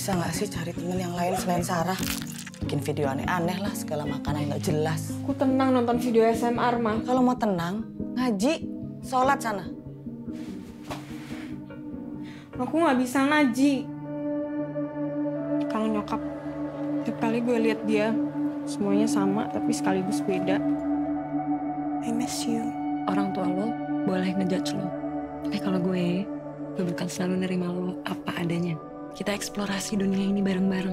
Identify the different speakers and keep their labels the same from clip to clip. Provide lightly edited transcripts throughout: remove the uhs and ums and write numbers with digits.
Speaker 1: Bisa nggak sih cari temen yang lain selain Sarah? Bikin video aneh-aneh lah, segala makanan yang nggak jelas.
Speaker 2: Aku tenang nonton video SMR, mah.
Speaker 1: Kalau mau tenang, ngaji, sholat sana.
Speaker 2: Aku nggak bisa ngaji. Kalau nyokap, tiap kali gue lihat dia, semuanya sama tapi sekaligus beda. I miss you.
Speaker 3: Orang tua lo boleh ngejudge lo. Tapi kalau gue bakal selalu nerima lo apa adanya. Kita eksplorasi dunia ini bareng-bareng.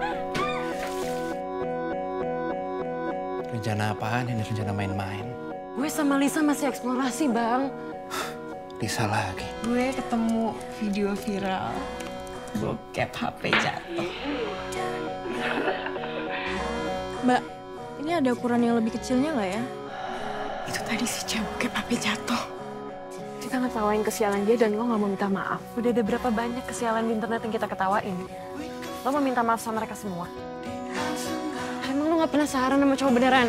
Speaker 4: Rencana apaan ini? Rencana main-main?
Speaker 3: Gue sama Lisa masih eksplorasi, Bang.
Speaker 4: Lisa lagi.
Speaker 2: Gue ketemu video viral. Bokep HP jatuh. Mbak, ini ada ukuran yang lebih kecilnya nggak ya? Itu tadi si cewek bokep HP jatuh.
Speaker 3: Kita ngetawain kesialan dia dan lo gak mau minta maaf. Udah ada berapa banyak kesialan di internet yang kita ketawain. Lo mau minta maaf sama mereka semua. Emang lo gak penasaran sama cowok beneran?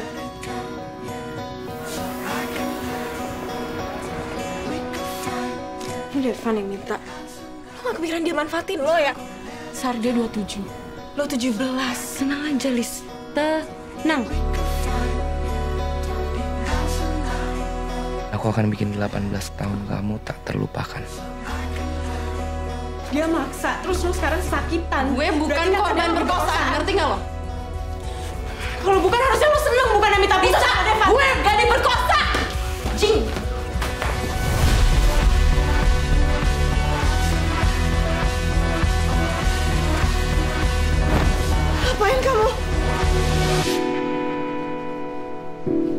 Speaker 2: Ini Devan yang minta. Lo gak kepikiran dia manfaatin lo ya? Sar dia 27, lo 17.
Speaker 3: Tenang aja, Lis. Tenang.
Speaker 4: Aku akan bikin 18 tahun kamu tak terlupakan.
Speaker 2: Dia maksa, terus lo sekarang sakitan.
Speaker 3: Gue bukan korban perkosaan, ngerti gak lo?
Speaker 2: Kalau bukan harusnya lo seneng, bukan yang minta bisa, Devan.
Speaker 3: Gue gak diperkosa!
Speaker 2: Cing! Apain kamu?